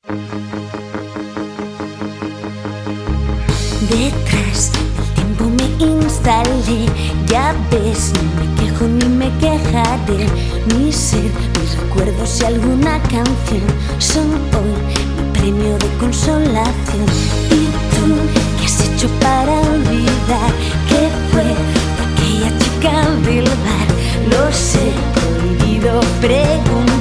Detrás del tiempo me instalé, ya ves, no me quejo ni me quejaré. Mi ser, mis recuerdos y alguna canción son hoy mi premio de consolación. ¿Y tú qué has hecho para olvidar que fue aquella chica del bar? Lo sé, prohibido preguntar.